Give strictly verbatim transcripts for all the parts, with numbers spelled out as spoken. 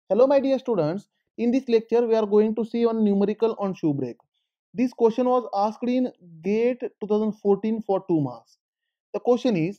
Hello my dear students, in this lecture we are going to see one numerical on shoe brake. This question was asked in GATE twenty fourteen for two marks. The question is,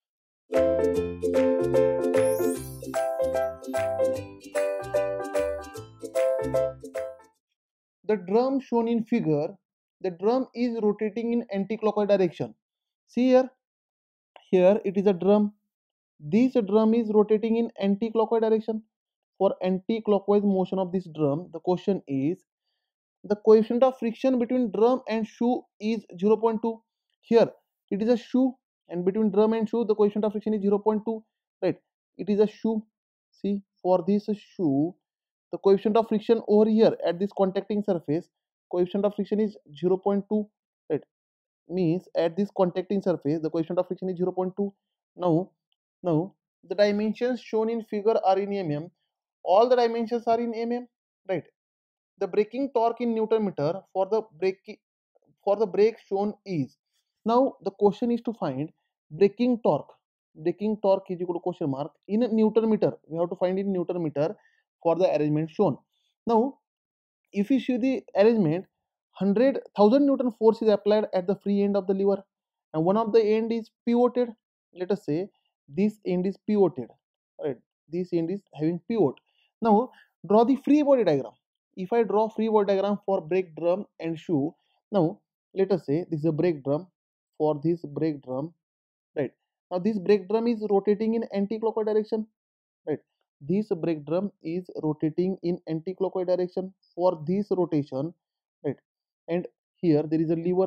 the drum shown in figure, the drum is rotating in anti-clockwise direction. See here, here it is a drum. This drum is rotating in anti-clockwise direction. For anti-clockwise motion of this drum, the question is, the coefficient of friction between drum and shoe is zero point two. Here it is a shoe, and between drum and shoe the coefficient of friction is zero point two, right? It is a shoe. See, for this shoe the coefficient of friction over here at this contacting surface, coefficient of friction is zero point two, right? Means at this contacting surface the coefficient of friction is zero point two. Now now the dimensions shown in figure are in mm. All the dimensions are in mm, right? The braking torque in Newton meter for the brake for the brake shown is. Now the question is to find braking torque. Braking torque is equal to question mark in Newton meter. We have to find in Newton meter for the arrangement shown. Now if you see the arrangement, one hundred thousand Newton force is applied at the free end of the lever, and one of the end is pivoted. Let us say this end is pivoted, right? This end is having pivot. Now draw the free body diagram. If I draw free body diagram for brake drum and shoe, now let us say this is a brake drum. For this brake drum, right? Now this brake drum is rotating in anti-clockwise direction, right? This brake drum is rotating in anti-clockwise direction. For this rotation, right? And here there is a lever.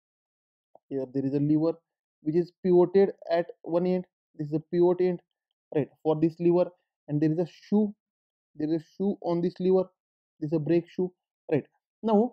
Here there is a lever which is pivoted at one end. This is a pivot end, right? For this lever, and there is a shoe. There is a shoe on this lever. This is a brake shoe, right? Now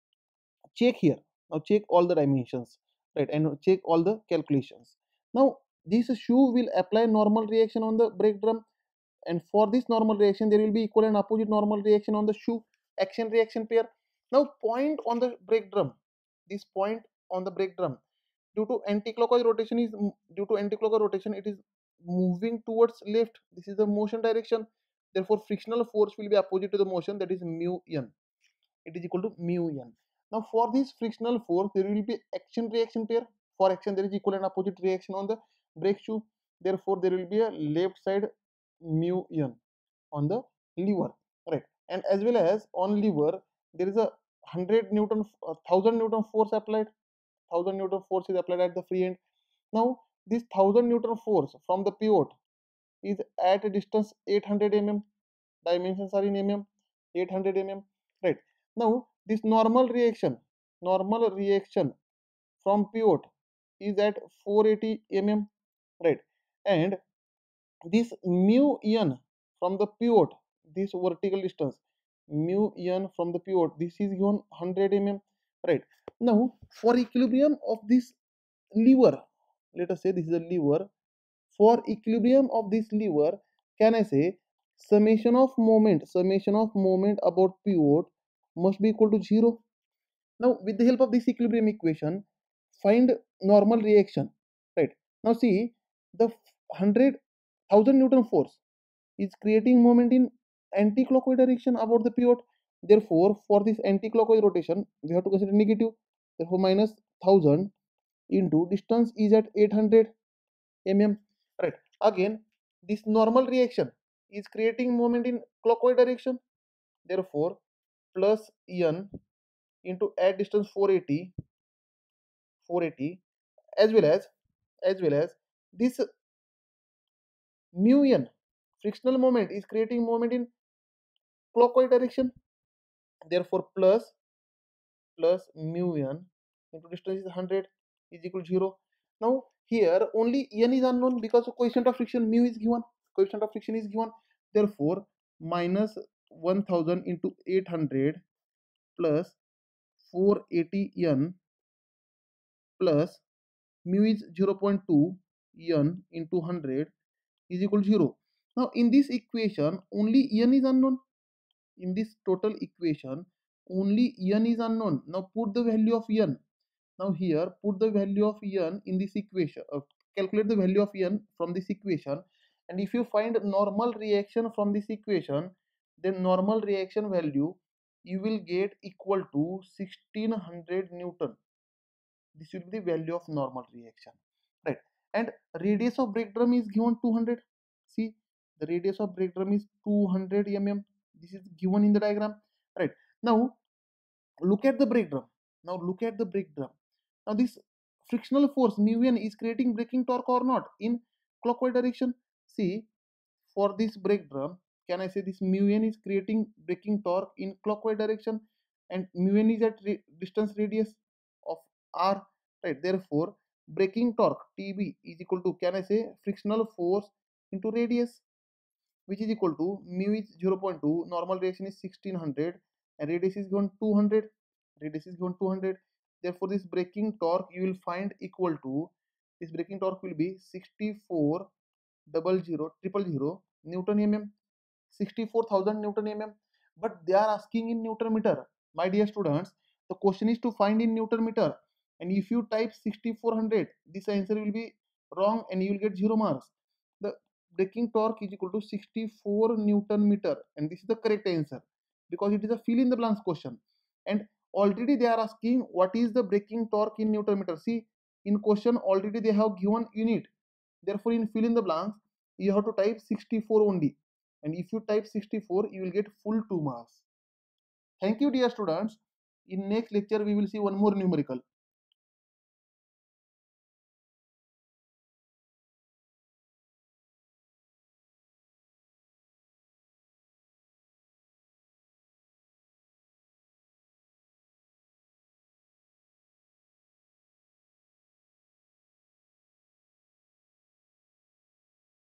check here. Now check all the dimensions, right? And check all the calculations. Now this shoe will apply normal reaction on the brake drum, and for this normal reaction there will be equal and opposite normal reaction on the shoe, action reaction pair. Now point on the brake drum, this point on the brake drum, due to anti-clockwise rotation is due to anti-clockwise rotation it is moving towards left. This is the motion direction, therefore frictional force will be opposite to the motion, that is mu n. It is equal to mu n. Now for this frictional force there will be action reaction pair. For action there is equal and opposite reaction on the brake shoe, therefore there will be a left side mu n on the lever, right? And as well as on lever there is a one hundred newton uh, one thousand newton force applied. one thousand newton force is applied at the free end. Now this one thousand newton force from the pivot is at a distance eight hundred millimeters. Dimensions are in mm, eight hundred millimeters, right? Now this normal reaction, normal reaction from pivot is at four hundred eighty millimeters, right? And this mu n from the pivot, this vertical distance, mu n from the pivot, this is given one hundred millimeters, right? Now for equilibrium of this lever, let us say this is a lever. For equilibrium of this lever, can I say summation of moment, summation of moment about pivot must be equal to zero. Now with the help of this equilibrium equation, find normal reaction, right? Now see, the one hundred thousand Newton force is creating moment in anti-clockwise direction about the pivot. Therefore for this anti-clockwise rotation we have to consider negative. Therefore minus one thousand into distance is at eight hundred millimeters, right? Again this normal reaction is creating moment in clockwise direction, therefore plus n into at distance four hundred eighty, four hundred eighty, as well as as well as this mu n frictional moment is creating moment in clockwise direction, therefore plus plus mu n into distance is one hundred is equal to zero. Now here only n is unknown because the coefficient of friction mu is given, coefficient of friction is given, therefore minus one thousand into eight hundred plus four hundred eighty n plus mu is zero point two n into one hundred is equal to zero. Now in this equation only n is unknown. In this total equation only n is unknown. Now put the value of n. Now here put the value of n in this equation. Uh, calculate the value of n from this equation, and if you find normal reaction from this equation, then normal reaction value you will get equal to sixteen hundred Newton. This will be the value of normal reaction, right? And radius of break drum is given two hundred. See, the radius of break drum is two hundred millimeters. This is given in the diagram, right? Now look at the break drum. Now look at the break drum. Now this frictional force mu n is creating braking torque or not in clockwise direction. See, for this brake drum, can I say this mu n is creating braking torque in clockwise direction, and mu n is at re distance radius of r, right? Therefore braking torque Tb is equal to, can I say, frictional force into radius, which is equal to mu is zero point two, normal reaction is sixteen hundred, and radius is given two hundred. Radius is given two hundred. Therefore this braking torque you will find equal to, this braking torque will be sixty-four double zero triple zero Newton mm, sixty-four thousand Newton mm. But they are asking in Newton meter. My dear students, the question is to find in Newton meter, and if you type sixty-four hundred, this answer will be wrong and you will get zero marks. The braking torque is equal to sixty-four Newton meter, and this is the correct answer because it is a fill in the blanks question. And already they are asking what is the braking torque in Newton meter. See, in question already they have given unit. Therefore in fill in the blanks you have to type sixty-four only, and if you type sixty-four you will get full two marks. Thank you dear students. In next lecture we will see one more numerical.